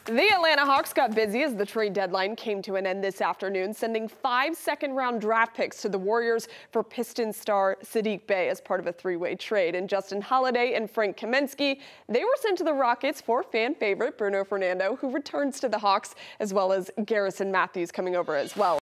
The Atlanta Hawks got busy as the trade deadline came to an end this afternoon, sending 5 second-round draft picks to the Warriors for Pistons star Saddiq Bey as part of a three-way trade. And Justin Holiday and Frank Kaminsky, they were sent to the Rockets for fan favorite Bruno Fernando, who returns to the Hawks, as well as Garrison Matthews coming over as well.